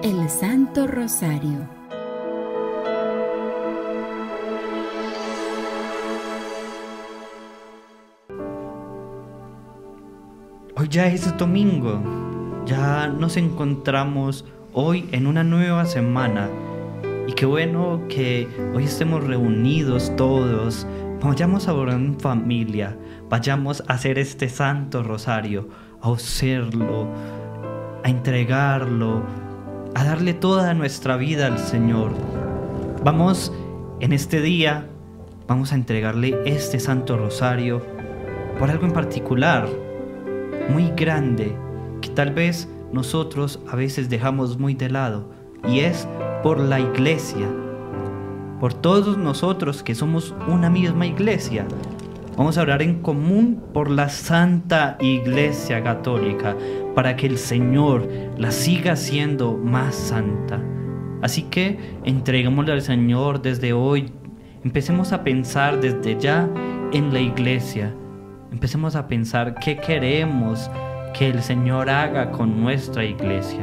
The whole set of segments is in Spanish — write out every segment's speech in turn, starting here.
el Santo Rosario. Hoy ya es domingo, ya nos encontramos hoy en una nueva semana y qué bueno que hoy estemos reunidos todos, vayamos a orar en familia, vayamos a hacer este Santo Rosario, a hacerlo, a entregarlo, a darle toda nuestra vida al Señor. Vamos en este día, vamos a entregarle este Santo Rosario por algo en particular, muy grande, que tal vez nosotros a veces dejamos muy de lado, y es por la iglesia, por todos nosotros que somos una misma iglesia. Vamos a orar en común por la Santa Iglesia Católica, para que el Señor la siga haciendo más santa. Así que entreguémosle al Señor desde hoy, empecemos a pensar desde ya en la iglesia. Empecemos a pensar qué queremos que el Señor haga con nuestra iglesia.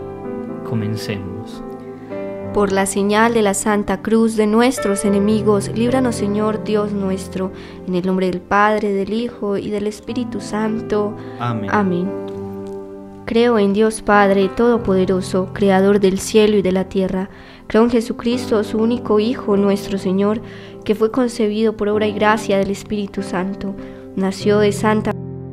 Comencemos. Por la señal de la Santa Cruz de nuestros enemigos, líbranos, Señor Dios nuestro, en el nombre del Padre, del Hijo y del Espíritu Santo. Amén. Amén. Creo en Dios Padre Todopoderoso, Creador del cielo y de la tierra. Creo en Jesucristo, su único Hijo, nuestro Señor, que fue concebido por obra y gracia del Espíritu Santo. Nació de Santa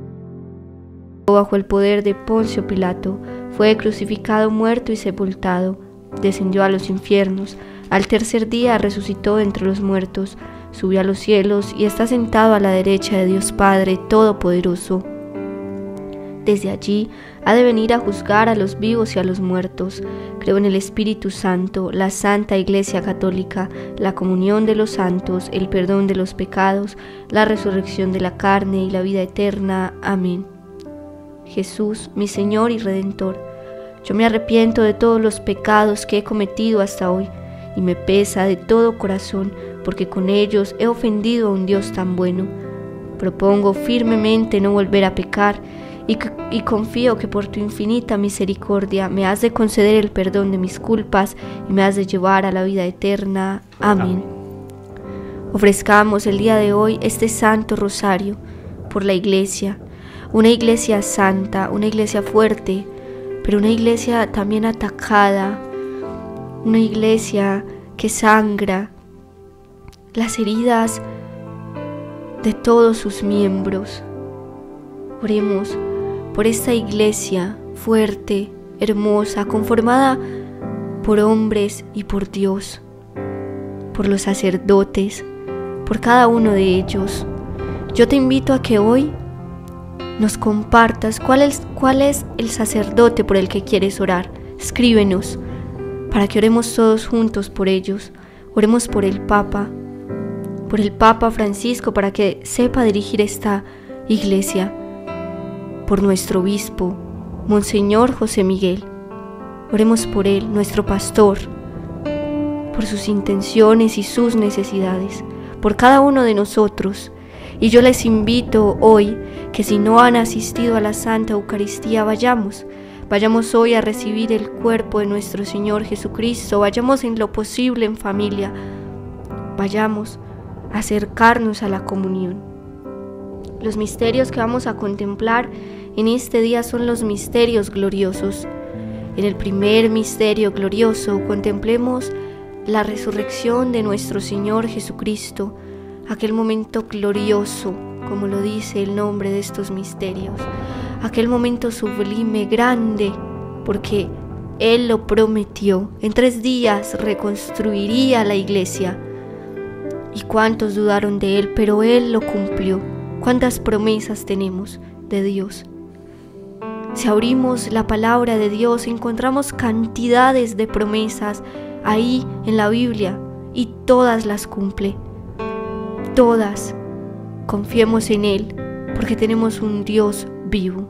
bajo el poder de Poncio Pilato, fue crucificado, muerto y sepultado, descendió a los infiernos, al tercer día resucitó entre los muertos, subió a los cielos y está sentado a la derecha de Dios Padre Todopoderoso. Desde allí ha de venir a juzgar a los vivos y a los muertos. Creo en el Espíritu Santo, la Santa Iglesia Católica, la comunión de los santos, el perdón de los pecados, la resurrección de la carne y la vida eterna. Amén. Jesús, mi Señor y Redentor, yo me arrepiento de todos los pecados que he cometido hasta hoy, y me pesa de todo corazón, porque con ellos he ofendido a un Dios tan bueno. Propongo firmemente no volver a pecar, y confío que por tu infinita misericordia me has de conceder el perdón de mis culpas y me has de llevar a la vida eterna. Amén. Ofrezcamos el día de hoy este Santo Rosario por la Iglesia, una Iglesia santa, una Iglesia fuerte, pero una Iglesia también atacada, una Iglesia que sangra las heridas de todos sus miembros. Oremos por esta Iglesia fuerte, hermosa, conformada por hombres y por Dios, por los sacerdotes, por cada uno de ellos. Yo te invito a que hoy nos compartas cuál es el sacerdote por el que quieres orar. Escríbenos para que oremos todos juntos por ellos. Oremos por el Papa Francisco, para que sepa dirigir esta Iglesia, por nuestro obispo, Monseñor José Miguel. Oremos por él, nuestro pastor, por sus intenciones y sus necesidades, por cada uno de nosotros. Y yo les invito hoy que si no han asistido a la Santa Eucaristía, vayamos hoy a recibir el cuerpo de nuestro Señor Jesucristo, vayamos en lo posible en familia, vayamos a acercarnos a la comunión. Los misterios que vamos a contemplar en este día son los misterios gloriosos. En el primer misterio glorioso contemplemos la resurrección de nuestro Señor Jesucristo, aquel momento glorioso, como lo dice el nombre de estos misterios, aquel momento sublime, grande, porque Él lo prometió. En 3 días reconstruiría la iglesia. Y cuántos dudaron de Él, pero Él lo cumplió. Cuántas promesas tenemos de Dios. Si abrimos la palabra de Dios, encontramos cantidades de promesas ahí en la Biblia, y todas las cumple. Todas. Confiemos en Él, porque tenemos un Dios vivo.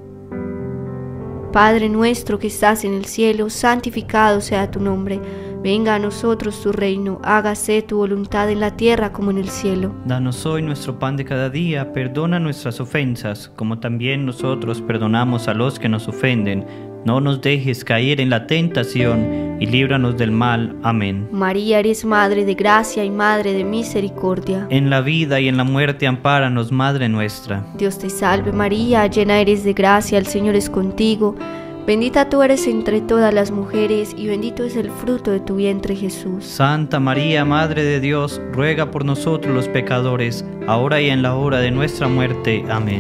Padre nuestro que estás en el cielo, santificado sea tu nombre. Venga a nosotros tu reino, hágase tu voluntad en la tierra como en el cielo. Danos hoy nuestro pan de cada día, perdona nuestras ofensas, como también nosotros perdonamos a los que nos ofenden. no nos dejes caer en la tentación, y líbranos del mal. Amén. María, eres Madre de gracia y Madre de misericordia. En la vida y en la muerte, ampáranos, Madre nuestra. Dios te salve María, llena eres de gracia, el Señor es contigo. Bendita tú eres entre todas las mujeres, y bendito es el fruto de tu vientre, Jesús. Santa María, Madre de Dios, ruega por nosotros los pecadores, ahora y en la hora de nuestra muerte. Amén.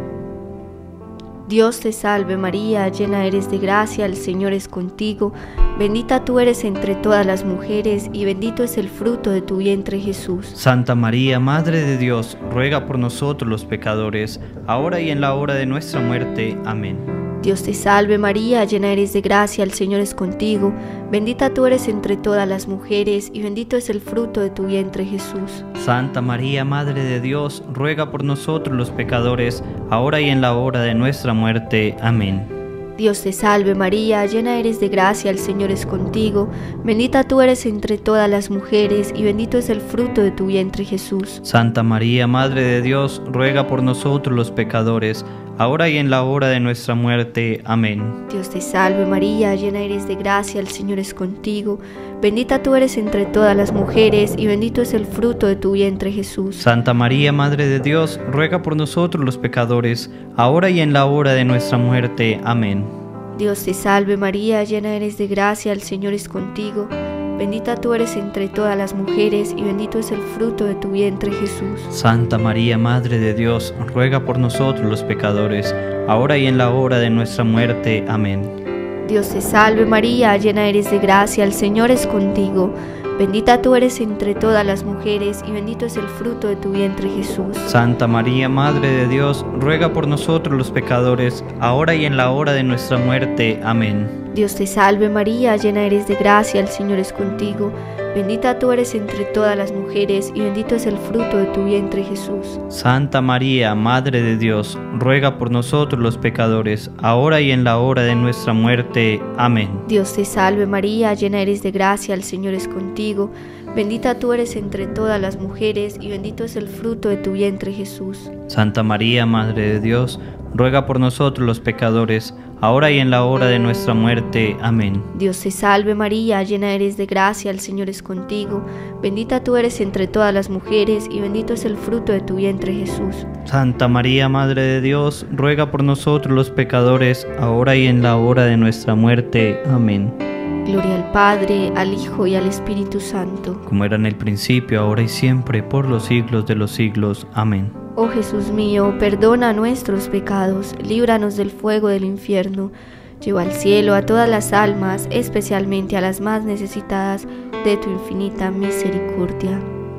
Dios te salve María, llena eres de gracia, el Señor es contigo. Bendita tú eres entre todas las mujeres, y bendito es el fruto de tu vientre, Jesús. Santa María, Madre de Dios, ruega por nosotros los pecadores, ahora y en la hora de nuestra muerte. Amén. Dios te salve María, llena eres de gracia, el Señor es contigo. Bendita tú eres entre todas las mujeres, y bendito es el fruto de tu vientre, Jesús. Santa María, Madre de Dios, ruega por nosotros los pecadores, ahora y en la hora de nuestra muerte. Amén. Dios te salve María, llena eres de gracia, el Señor es contigo. Bendita tú eres entre todas las mujeres, y bendito es el fruto de tu vientre, Jesús. Santa María, Madre de Dios, ruega por nosotros los pecadores, ahora y en la hora de nuestra muerte. Amén. Dios te salve María, llena eres de gracia, el Señor es contigo. Bendita tú eres entre todas las mujeres, y bendito es el fruto de tu vientre, Jesús. Santa María, Madre de Dios, ruega por nosotros los pecadores, ahora y en la hora de nuestra muerte. Amén. Dios te salve María, llena eres de gracia, el Señor es contigo. Bendita tú eres entre todas las mujeres, y bendito es el fruto de tu vientre, Jesús. Santa María, Madre de Dios, ruega por nosotros los pecadores, ahora y en la hora de nuestra muerte. Amén. Dios te salve María, llena eres de gracia, el Señor es contigo. Bendita tú eres entre todas las mujeres, y bendito es el fruto de tu vientre, Jesús. Santa María, Madre de Dios, ruega por nosotros los pecadores, ahora y en la hora de nuestra muerte. Amén. Dios te salve María, llena eres de gracia, el Señor es contigo. Bendita tú eres entre todas las mujeres, y bendito es el fruto de tu vientre, Jesús. Santa María, Madre de Dios, ruega por nosotros los pecadores, ahora y en la hora de nuestra muerte. Amén. Dios te salve María, llena eres de gracia, el Señor es contigo. Bendita tú eres entre todas las mujeres, y bendito es el fruto de tu vientre, Jesús. Santa María, Madre de Dios, ruega por nosotros los pecadores, ahora y en la hora de nuestra muerte. Amén. Dios te salve María, llena eres de gracia, el Señor es contigo. Bendita tú eres entre todas las mujeres, y bendito es el fruto de tu vientre, Jesús. Santa María, Madre de Dios, ruega por nosotros los pecadores, ahora y en la hora de nuestra muerte. Amén. Gloria al Padre, al Hijo y al Espíritu Santo. Como era en el principio, ahora y siempre, por los siglos de los siglos. Amén. Oh Jesús mío, perdona nuestros pecados, líbranos del fuego del infierno, lleva al cielo a todas las almas, especialmente a las más necesitadas de tu infinita misericordia.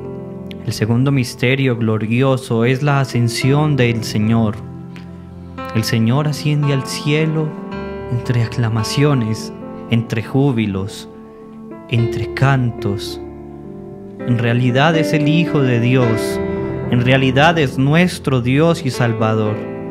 El segundo misterio glorioso es la ascensión del Señor. El Señor asciende al cielo entre aclamaciones, entre júbilos, entre cantos. En realidad es el Hijo de Dios. En realidad es nuestro Dios y Salvador.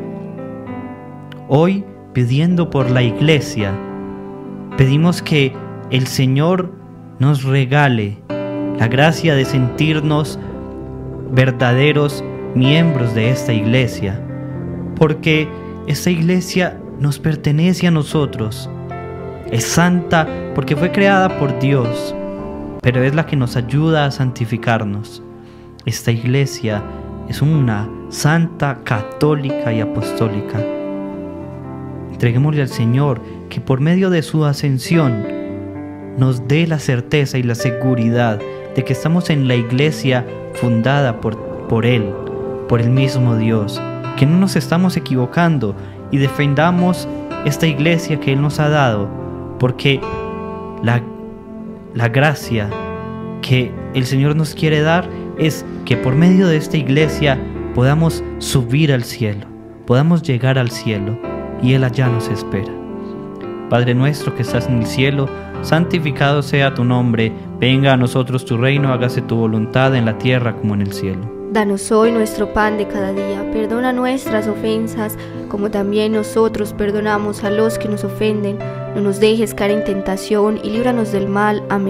Hoy, pidiendo por la Iglesia, pedimos que el Señor nos regale la gracia de sentirnos verdaderos miembros de esta Iglesia, porque esta Iglesia nos pertenece a nosotros. Es santa porque fue creada por Dios, pero es la que nos ayuda a santificarnos. Esta Iglesia es una santa, católica y apostólica. Entreguémosle al Señor que por medio de su ascensión nos dé la certeza y la seguridad de que estamos en la Iglesia fundada por Él, por el mismo Dios, que no nos estamos equivocando, y defendamos esta Iglesia que Él nos ha dado, porque la gracia que el Señor nos quiere dar es que por medio de esta Iglesia podamos subir al cielo, podamos llegar al cielo, y Él allá nos espera. Padre nuestro que estás en el cielo, santificado sea tu nombre, venga a nosotros tu reino, hágase tu voluntad en la tierra como en el cielo. Danos hoy nuestro pan de cada día, perdona nuestras ofensas, como también nosotros perdonamos a los que nos ofenden. No nos dejes caer en tentación, y líbranos del mal. Amén.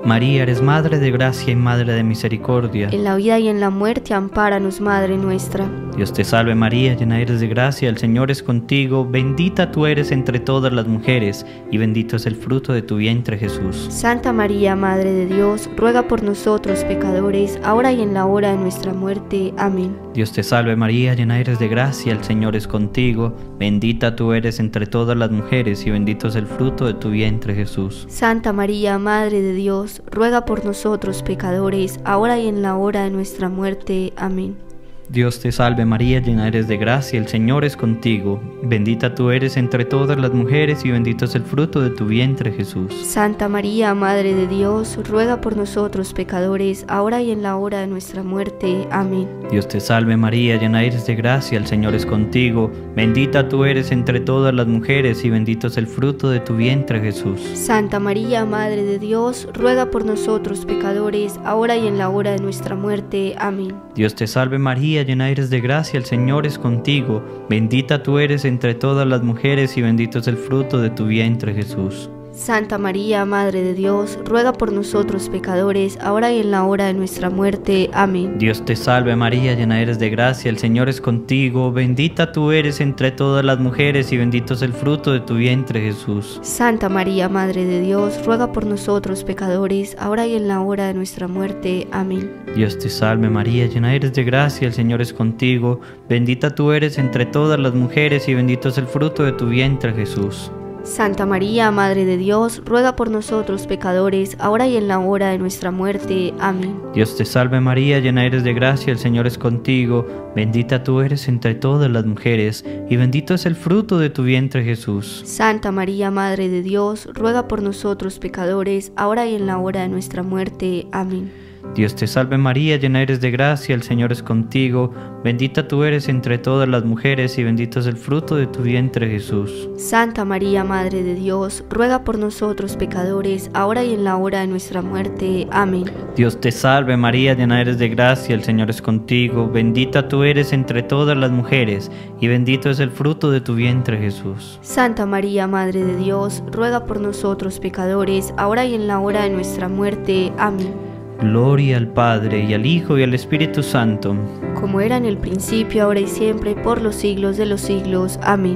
María, eres Madre de gracia y Madre de misericordia. En la vida y en la muerte, ampáranos, Madre nuestra. Dios te salve María, llena eres de gracia, el Señor es contigo, bendita tú eres entre todas las mujeres, y bendito es el fruto de tu vientre Jesús. Santa María, Madre de Dios, ruega por nosotros pecadores, ahora y en la hora de nuestra muerte. Amén. Dios te salve María, llena eres de gracia, el Señor es contigo, bendita tú eres entre todas las mujeres, y bendito es el fruto de tu vientre Jesús. Santa María, Madre de Dios, ruega por nosotros pecadores, ahora y en la hora de nuestra muerte. Amén. Dios te salve María, llena eres de gracia, el Señor es contigo, bendita tú eres entre todas las mujeres y bendito es el fruto de tu vientre Jesús. Santa María, Madre de Dios, ruega por nosotros pecadores, ahora y en la hora de nuestra muerte. Amén. Dios te salve María, llena eres de gracia, el Señor es contigo, bendita tú eres entre todas las mujeres y bendito es el fruto de tu vientre Jesús. Santa María, Madre de Dios, ruega por nosotros pecadores, ahora y en la hora de nuestra muerte. Amén. Dios te salve María, llena eres de gracia, el Señor es contigo, bendita tú eres entre todas las mujeres y bendito es el fruto de tu vientre Jesús. Santa María, Madre de Dios, ruega por nosotros pecadores, ahora y en la hora de nuestra muerte. Amén. Dios te salve María, llena eres de gracia, el Señor es contigo, bendita tú eres entre todas las mujeres y bendito es el fruto de tu vientre Jesús. Santa María, Madre de Dios, ruega por nosotros pecadores, ahora y en la hora de nuestra muerte. Amén. Dios te salve María, llena eres de gracia, el Señor es contigo, bendita tú eres entre todas las mujeres y bendito es el fruto de tu vientre Jesús. Santa María, Madre de Dios, ruega por nosotros pecadores, ahora y en la hora de nuestra muerte. Amén. Dios te salve María, llena eres de gracia, el Señor es contigo, bendita tú eres entre todas las mujeres, y bendito es el fruto de tu vientre Jesús. Santa María, Madre de Dios, ruega por nosotros pecadores, ahora y en la hora de nuestra muerte. Amén. Dios te salve María, llena eres de gracia, el Señor es contigo, bendita tú eres entre todas las mujeres y bendito es el fruto de tu vientre Jesús. Santa María, Madre de Dios, ruega por nosotros pecadores, ahora y en la hora de nuestra muerte. Amén. Dios te salve María, llena eres de gracia, el Señor es contigo, bendita tú eres entre todas las mujeres y bendito es el fruto de tu vientre Jesús. Santa María, Madre de Dios, ruega por nosotros pecadores, ahora y en la hora de nuestra muerte. Amén. Gloria al Padre, y al Hijo, y al Espíritu Santo. Como era en el principio, ahora y siempre, por los siglos de los siglos. Amén.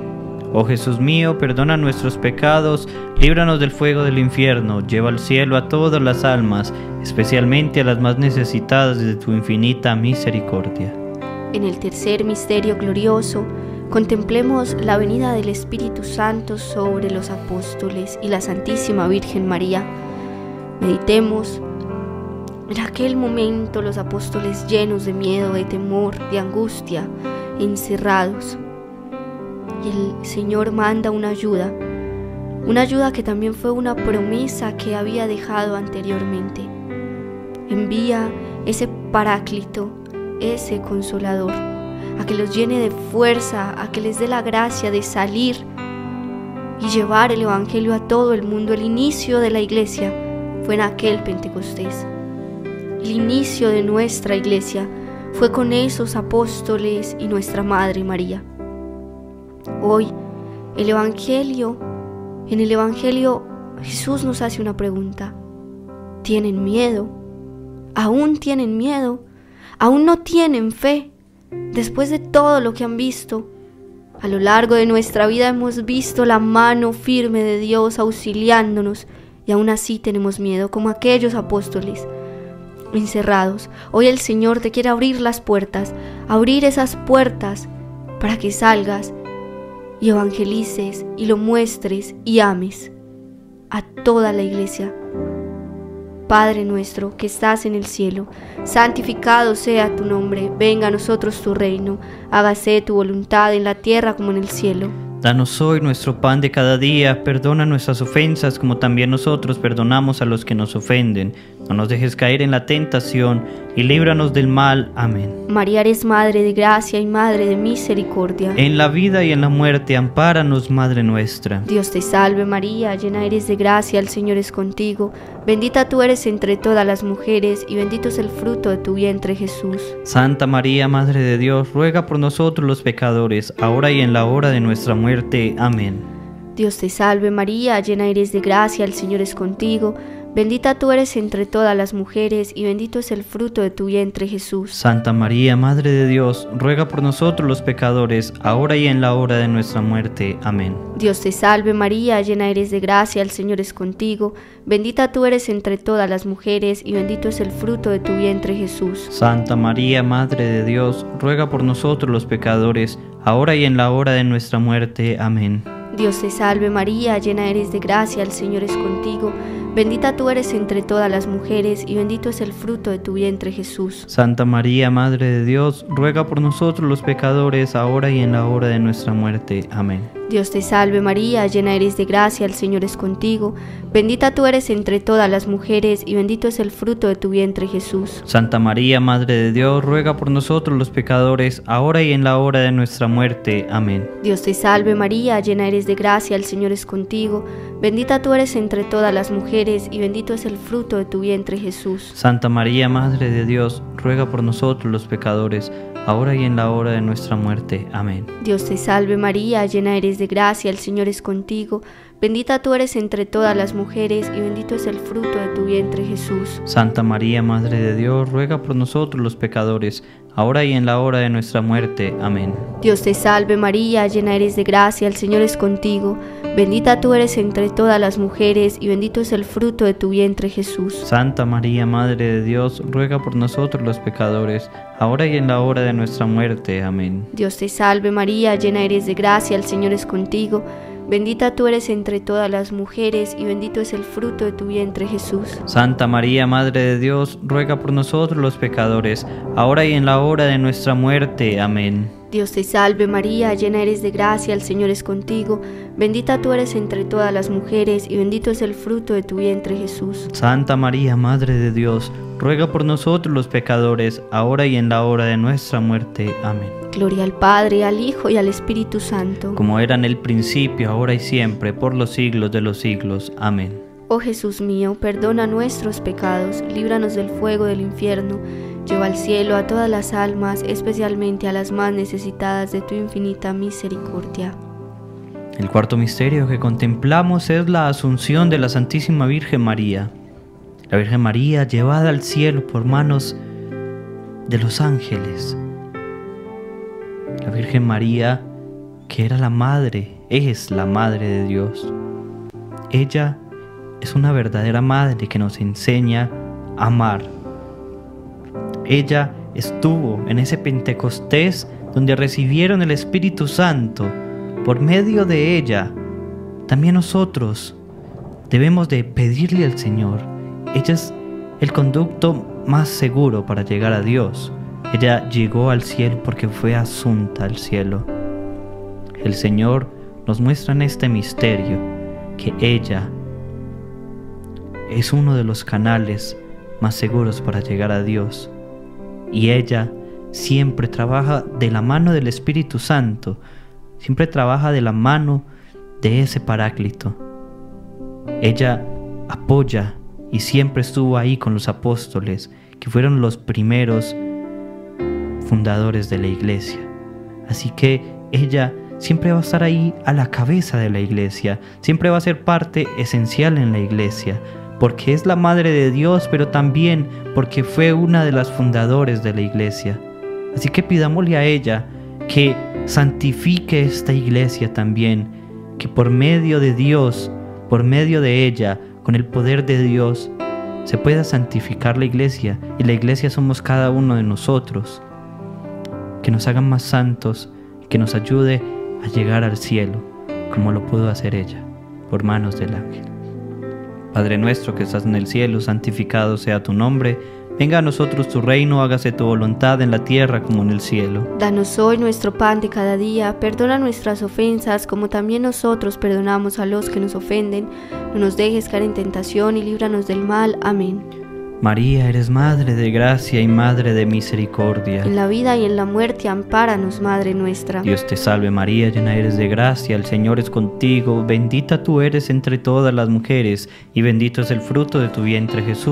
Oh Jesús mío, perdona nuestros pecados, líbranos del fuego del infierno, lleva al cielo a todas las almas, especialmente a las más necesitadas de tu infinita misericordia. En el tercer misterio glorioso, contemplemos la venida del Espíritu Santo sobre los apóstoles y la Santísima Virgen María. Meditemos. En aquel momento los apóstoles, llenos de miedo, de temor, de angustia, encerrados. Y el Señor manda una ayuda que también fue una promesa que había dejado anteriormente. Envía ese Paráclito, ese Consolador, a que los llene de fuerza, a que les dé la gracia de salir y llevar el Evangelio a todo el mundo. El inicio de la Iglesia fue en aquel Pentecostés. El inicio de nuestra Iglesia fue con esos apóstoles y nuestra Madre María. Hoy, en el Evangelio, Jesús nos hace una pregunta. ¿Tienen miedo? ¿Aún tienen miedo? ¿Aún no tienen fe? Después de todo lo que han visto, a lo largo de nuestra vida hemos visto la mano firme de Dios auxiliándonos y aún así tenemos miedo, como aquellos apóstoles encerrados. Hoy el Señor te quiere abrir las puertas, abrir esas puertas para que salgas y evangelices y lo muestres y ames a toda la Iglesia. Padre nuestro que estás en el cielo, santificado sea tu nombre, venga a nosotros tu reino, hágase tu voluntad en la tierra como en el cielo. Danos hoy nuestro pan de cada día, perdona nuestras ofensas como también nosotros perdonamos a los que nos ofenden. No nos dejes caer en la tentación y líbranos del mal. Amén. María, eres Madre de gracia y Madre de misericordia. En la vida y en la muerte, ampáranos, Madre nuestra. Dios te salve María, llena eres de gracia, el Señor es contigo. Bendita tú eres entre todas las mujeres y bendito es el fruto de tu vientre Jesús. Santa María, Madre de Dios, ruega por nosotros los pecadores, ahora y en la hora de nuestra muerte. Amén. Dios te salve María, llena eres de gracia, el Señor es contigo. Bendita tú eres entre todas las mujeres, y bendito es el fruto de tu vientre, Jesús. Santa María, Madre de Dios, ruega por nosotros los pecadores, ahora y en la hora de nuestra muerte. Amén. Dios te salve María, llena eres de gracia, el Señor es contigo. Bendita tú eres entre todas las mujeres, y bendito es el fruto de tu vientre, Jesús. Santa María, Madre de Dios, ruega por nosotros los pecadores, ahora y en la hora de nuestra muerte. Amén. Dios te salve María, llena eres de gracia, el Señor es contigo. Bendita tú eres entre todas las mujeres, y bendito es el fruto de tu vientre, Jesús. Santa María, Madre de Dios, ruega por nosotros los pecadores, ahora y en la hora de nuestra muerte. Amén. Dios te salve María, llena eres de gracia, el Señor es contigo. Bendita tú eres entre todas las mujeres, y bendito es el fruto de tu vientre, Jesús. Santa María, Madre de Dios, ruega por nosotros los pecadores, ahora y en la hora de nuestra muerte. Amén. Dios te salve María, llena eres de gracia, el Señor es contigo. Bendita tú eres entre todas las mujeres, y bendito es el fruto de tu vientre, Jesús. Santa María, Madre de Dios, ruega por nosotros los pecadores, ahora y en la hora de nuestra muerte. Amén. Dios te salve María, llena eres de gracia, el Señor es contigo. Bendita tú eres entre todas las mujeres, y bendito es el fruto de tu vientre, Jesús. Santa María, Madre de Dios, ruega por nosotros los pecadores, ahora y en la hora de nuestra muerte. Amén. Dios te salve María, llena eres de gracia, el Señor es contigo. Bendita tú eres entre todas las mujeres, y bendito es el fruto de tu vientre, Jesús. Santa María, Madre de Dios, ruega por nosotros los pecadores, ahora y en la hora de nuestra muerte. Amén. Dios te salve María, llena eres de gracia, el Señor es contigo. Bendita tú eres entre todas las mujeres, y bendito es el fruto de tu vientre, Jesús. Santa María, Madre de Dios, ruega por nosotros los pecadores, ahora y en la hora de nuestra muerte. Amén. Dios te salve María, llena eres de gracia, el Señor es contigo. Bendita tú eres entre todas las mujeres, y bendito es el fruto de tu vientre, Jesús. Santa María, Madre de Dios, ruega por nosotros los pecadores, ahora y en la hora de nuestra muerte. Amén. Gloria al Padre, al Hijo y al Espíritu Santo. Como era en el principio, ahora y siempre, por los siglos de los siglos. Amén. Oh Jesús mío, perdona nuestros pecados, líbranos del fuego del infierno, lleva al cielo a todas las almas, especialmente a las más necesitadas de tu infinita misericordia. El cuarto misterio que contemplamos es la Asunción de la Santísima Virgen María. La Virgen María llevada al cielo por manos de los ángeles. La Virgen María, que era la madre, es la madre de Dios. Ella es una verdadera madre que nos enseña a amar. Ella estuvo en ese Pentecostés donde recibieron el Espíritu Santo. Por medio de ella, también nosotros debemos de pedirle al Señor. Ella es el conducto más seguro para llegar a Dios. Ella llegó al cielo porque fue asunta al cielo. El Señor nos muestra en este misterio que ella es uno de los canales más seguros para llegar a Dios. Y ella siempre trabaja de la mano del Espíritu Santo, siempre trabaja de la mano de ese Paráclito. Ella apoya y siempre estuvo ahí con los apóstoles, que fueron los primeros fundadores de la iglesia. Así que ella siempre va a estar ahí a la cabeza de la iglesia, siempre va a ser parte esencial en la iglesia, porque es la madre de Dios, pero también porque fue una de las fundadoras de la iglesia. Así que pidámosle a ella que santifique esta iglesia también, que por medio de Dios, por medio de ella, con el poder de Dios, se pueda santificar la iglesia, y la iglesia somos cada uno de nosotros. Que nos hagan más santos, que nos ayude a llegar al cielo, como lo pudo hacer ella, por manos del ángel. Padre nuestro que estás en el cielo, santificado sea tu nombre. Venga a nosotros tu reino, hágase tu voluntad en la tierra como en el cielo. Danos hoy nuestro pan de cada día, perdona nuestras ofensas como también nosotros perdonamos a los que nos ofenden. No nos dejes caer en tentación y líbranos del mal. Amén. María, eres Madre de gracia y Madre de misericordia. En la vida y en la muerte, ampáranos, Madre nuestra. Dios te salve María, llena eres de gracia, el Señor es contigo, bendita tú eres entre todas las mujeres, y bendito es el fruto de tu vientre Jesús.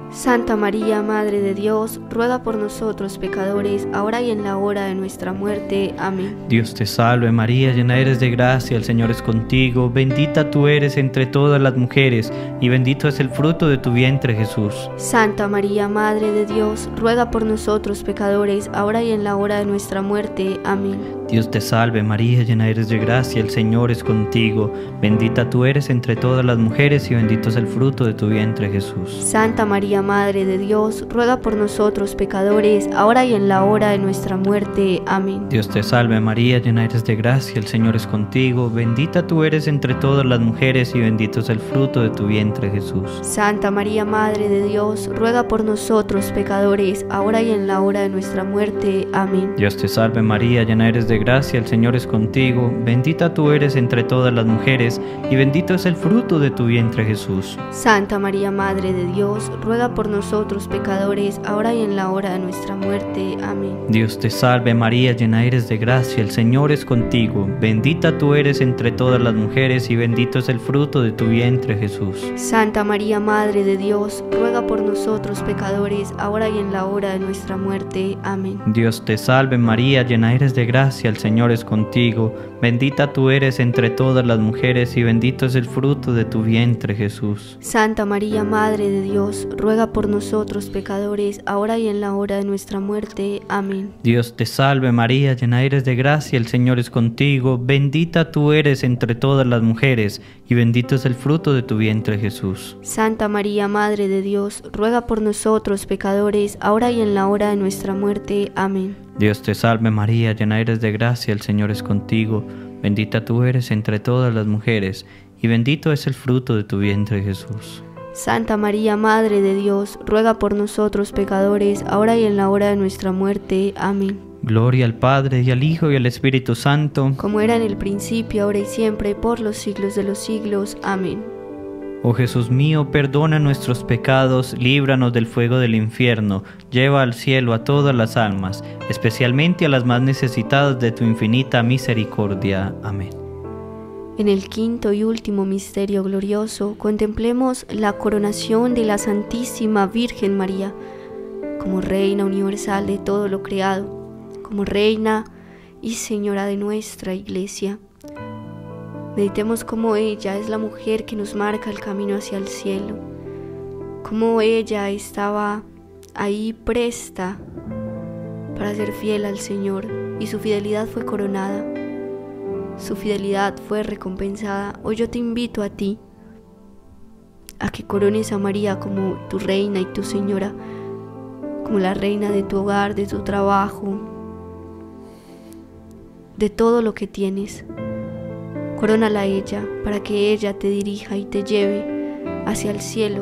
Santa María, Madre de Dios, ruega por nosotros pecadores, ahora y en la hora de nuestra muerte. Amén. Dios te salve María, llena eres de gracia, el Señor es contigo, bendita tú eres entre todas las mujeres, y bendito es el fruto de tu vientre Jesús. Santa María, Madre de Dios, ruega por nosotros pecadores, ahora y en la hora de nuestra muerte. Amén. Dios te salve María, llena eres de gracia, el Señor es contigo, bendita tú eres entre todas las mujeres, y bendito es el fruto de tu vientre Jesús. Santa María, Madre de Dios, ruega por nosotros pecadores, ahora y en la hora de nuestra muerte. Amén. Dios te salve María, llena eres de gracia, el Señor es contigo, bendita tú eres entre todas las mujeres, y bendito es el fruto de tu vientre Jesús. Santa María, Madre de Dios, ruega por nosotros pecadores, ahora y en la hora de nuestra muerte. Amén. Dios te salve María, llena eres de gracia, el Señor es contigo, bendita tú eres entre todas las mujeres, y bendito es el fruto de tu vientre Jesús. Santa María, Madre de Dios, ruega por nosotros pecadores, ahora y en la hora de nuestra muerte. Amén. Dios te salve María, llena eres de gracia, el Señor es contigo, bendita tú eres entre todas las mujeres, y bendito es el fruto de tu vientre Jesús. Santa María, Madre de Dios, ruega por nosotros pecadores, ahora y en la hora de nuestra muerte. Amén. Dios te salve María, llena eres de gracia, el Señor es contigo, bendita tú eres entre todas las mujeres, y bendito es el fruto de tu vientre Jesús. Santa María, Madre de Dios, ruega por nosotros pecadores, ahora y en la hora de nuestra muerte. Amén. Dios te salve María, llena eres de gracia, el Señor es contigo, bendita tú eres entre todas las mujeres, y bendito es el fruto de tu vientre Jesús. Santa María, Madre de Dios, ruega por nosotros pecadores, ahora y en la hora de nuestra muerte. Amén. Dios te salve María, llena eres de gracia, el Señor es contigo, bendita tú eres entre todas las mujeres, y bendito es el fruto de tu vientre Jesús. Santa María, Madre de Dios, ruega por nosotros pecadores, ahora y en la hora de nuestra muerte. Amén. Gloria al Padre, y al Hijo, y al Espíritu Santo, como era en el principio, ahora y siempre, por los siglos de los siglos. Amén. Oh Jesús mío, perdona nuestros pecados, líbranos del fuego del infierno, lleva al cielo a todas las almas, especialmente a las más necesitadas de tu infinita misericordia. Amén. En el quinto y último misterio glorioso, contemplemos la coronación de la Santísima Virgen María, como Reina universal de todo lo creado, como Reina y Señora de nuestra Iglesia. Meditemos cómo ella es la mujer que nos marca el camino hacia el cielo, cómo ella estaba ahí presta para ser fiel al Señor, y su fidelidad fue coronada. Su fidelidad fue recompensada. Hoy yo te invito a ti a que corones a María como tu reina y tu señora, como la reina de tu hogar, de tu trabajo, de todo lo que tienes. Corónala a ella para que ella te dirija y te lleve hacia el cielo.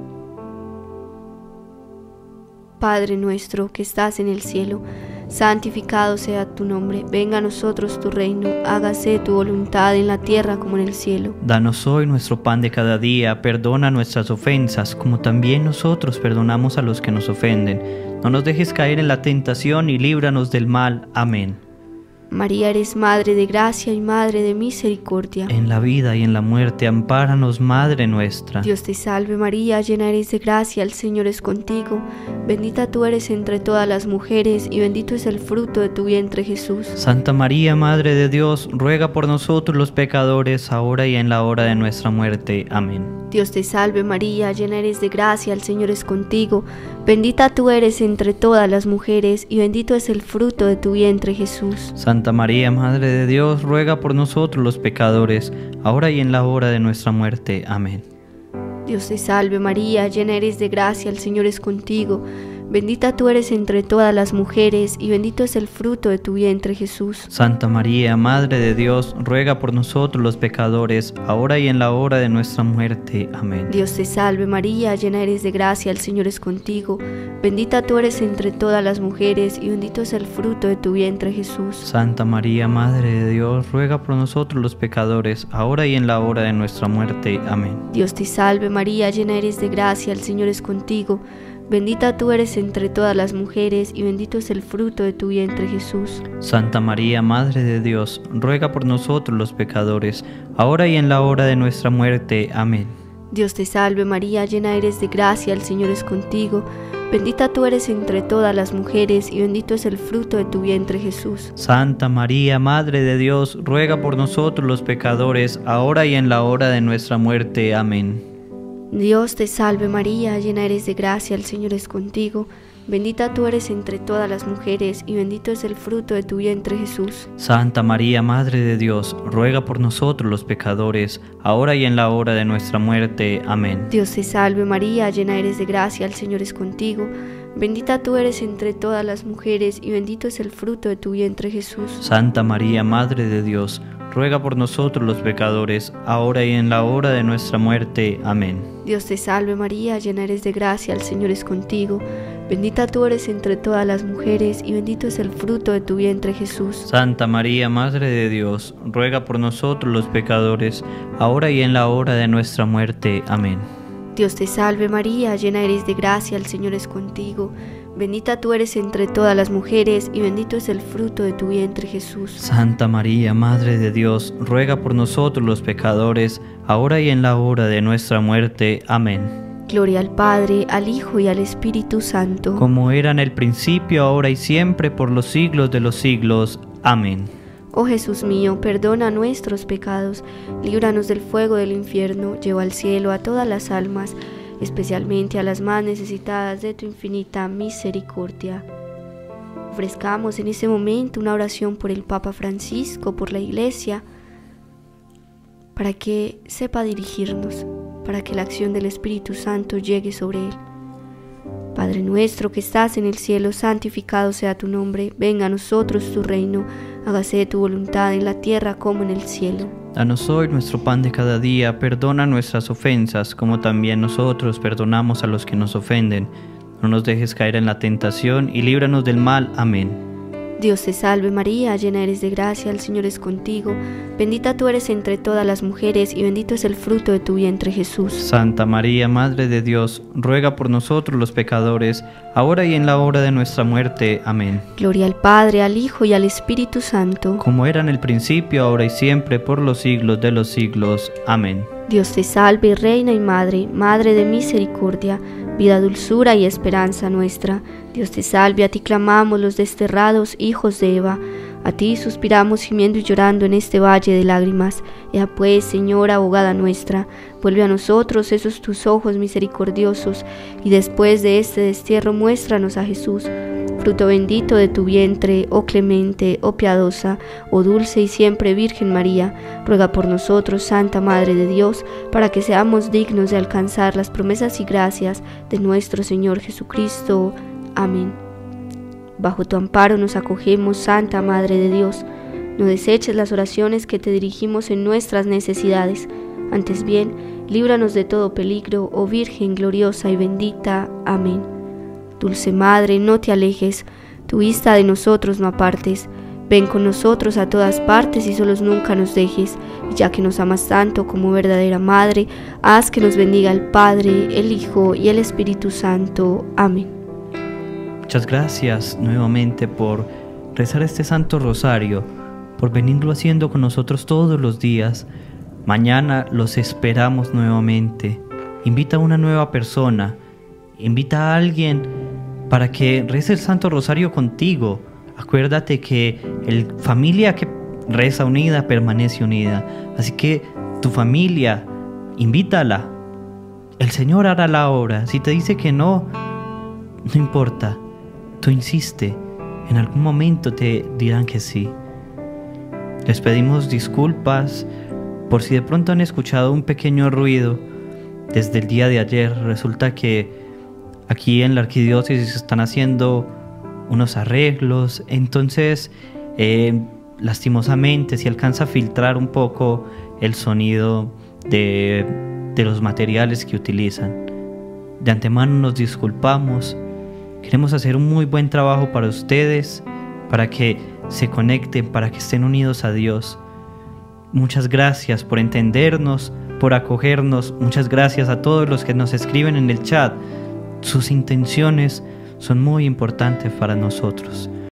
Padre nuestro que estás en el cielo, santificado sea tu nombre, venga a nosotros tu reino, hágase tu voluntad en la tierra como en el cielo. Danos hoy nuestro pan de cada día, perdona nuestras ofensas, como también nosotros perdonamos a los que nos ofenden. No nos dejes caer en la tentación y líbranos del mal. Amén. María, eres Madre de gracia y Madre de misericordia. En la vida y en la muerte, ampáranos, Madre nuestra. Dios te salve María, llena eres de gracia, el Señor es contigo. Bendita tú eres entre todas las mujeres, y bendito es el fruto de tu vientre Jesús. Santa María, Madre de Dios, ruega por nosotros los pecadores, ahora y en la hora de nuestra muerte. Amén. Dios te salve María, llena eres de gracia, el Señor es contigo. Bendita tú eres entre todas las mujeres, y bendito es el fruto de tu vientre Jesús. Santa María, Madre de Dios, ruega por nosotros los pecadores, ahora y en la hora de nuestra muerte. Amén. Dios te salve María, llena eres de gracia, el Señor es contigo. Bendita tú eres entre todas las mujeres, y bendito es el fruto de tu vientre Jesús. Santa María, Madre de Dios, ruega por nosotros los pecadores, ahora y en la hora de nuestra muerte. Amén. Dios te salve María, llena eres de gracia, el Señor es contigo. Bendita tú eres entre todas las mujeres, y bendito es el fruto de tu vientre Jesús. Santa María, Madre de Dios, ruega por nosotros los pecadores, ahora y en la hora de nuestra muerte. Amén. Dios te salve María, llena eres de gracia, el Señor es contigo. Bendita tú eres entre todas las mujeres, y bendito es el fruto de tu vientre Jesús. Santa María, Madre de Dios, ruega por nosotros los pecadores, ahora y en la hora de nuestra muerte. Amén. Dios te salve María, llena eres de gracia, el Señor es contigo. Bendita tú eres entre todas las mujeres y bendito es el fruto de tu vientre Jesús. Santa María, Madre de Dios, ruega por nosotros los pecadores, ahora y en la hora de nuestra muerte. Amén. Dios te salve María, llena eres de gracia, el Señor es contigo. Bendita tú eres entre todas las mujeres y bendito es el fruto de tu vientre Jesús. Santa María, Madre de Dios, ruega por nosotros los pecadores, ahora y en la hora de nuestra muerte. Amén. Dios te salve María, llena eres de gracia, el Señor es contigo. Bendita tú eres entre todas las mujeres y bendito es el fruto de tu vientre Jesús. Santa María, Madre de Dios, ruega por nosotros los pecadores, ahora y en la hora de nuestra muerte. Amén. Dios te salve María, llena eres de gracia, el Señor es contigo. Bendita tú eres entre todas las mujeres y bendito es el fruto de tu vientre Jesús. Santa María, Madre de Dios, ruega por nosotros los pecadores, ahora y en la hora de nuestra muerte. Amén. Dios te salve María, llena eres de gracia, el Señor es contigo. Bendita tú eres entre todas las mujeres y bendito es el fruto de tu vientre Jesús. Santa María, Madre de Dios, ruega por nosotros los pecadores, ahora y en la hora de nuestra muerte. Amén. Gloria al Padre, al Hijo y al Espíritu Santo. Como era en el principio, ahora y siempre, por los siglos de los siglos. Amén. Oh Jesús mío, perdona nuestros pecados, líbranos del fuego del infierno, lleva al cielo a todas las almas, especialmente a las más necesitadas de tu infinita misericordia. Ofrezcamos en este momento una oración por el Papa Francisco, por la Iglesia, para que sepa dirigirnos, para que la acción del Espíritu Santo llegue sobre él. Padre nuestro que estás en el cielo, santificado sea tu nombre, venga a nosotros tu reino, hágase tu voluntad en la tierra como en el cielo. Danos hoy nuestro pan de cada día, perdona nuestras ofensas, como también nosotros perdonamos a los que nos ofenden. No nos dejes caer en la tentación y líbranos del mal. Amén. Dios te salve María, llena eres de gracia, el Señor es contigo. Bendita tú eres entre todas las mujeres y bendito es el fruto de tu vientre Jesús. Santa María, Madre de Dios, ruega por nosotros los pecadores, ahora y en la hora de nuestra muerte. Amén. Gloria al Padre, al Hijo y al Espíritu Santo. Como era en el principio, ahora y siempre, por los siglos de los siglos. Amén. Dios te salve, Reina y Madre, Madre de misericordia, vida, dulzura y esperanza nuestra. Dios te salve, a ti clamamos los desterrados hijos de Eva, a ti suspiramos gimiendo y llorando en este valle de lágrimas. Ea pues, Señora, abogada nuestra, vuelve a nosotros esos tus ojos misericordiosos, y después de este destierro muéstranos a Jesús, fruto bendito de tu vientre, oh clemente, oh piadosa, oh dulce y siempre Virgen María. Ruega por nosotros, Santa Madre de Dios, para que seamos dignos de alcanzar las promesas y gracias de nuestro Señor Jesucristo. Amén. Bajo tu amparo nos acogemos, Santa Madre de Dios. No deseches las oraciones que te dirigimos en nuestras necesidades. Antes bien, líbranos de todo peligro, oh Virgen gloriosa y bendita. Amén. Dulce Madre, no te alejes, tu vista de nosotros no apartes. Ven con nosotros a todas partes y solos nunca nos dejes. Y ya que nos amas tanto como verdadera Madre, haz que nos bendiga el Padre, el Hijo y el Espíritu Santo. Amén. Muchas gracias nuevamente por rezar este Santo Rosario, por venirlo haciendo con nosotros todos los días. Mañana los esperamos nuevamente. Invita a una nueva persona, invita a alguien para que rece el Santo Rosario contigo. Acuérdate que familia que reza unida permanece unida. Así que tu familia, invítala. El Señor hará la obra. Si te dice que no, no importa. Tú insiste, en algún momento te dirán que sí. Les pedimos disculpas por si de pronto han escuchado un pequeño ruido desde el día de ayer. Resulta que aquí en la arquidiócesis están haciendo unos arreglos, entonces lastimosamente se alcanza a filtrar un poco el sonido de los materiales que utilizan. De antemano nos disculpamos. Queremos hacer un muy buen trabajo para ustedes, para que se conecten, para que estén unidos a Dios. Muchas gracias por entendernos, por acogernos. Muchas gracias a todos los que nos escriben en el chat. Sus intenciones son muy importantes para nosotros.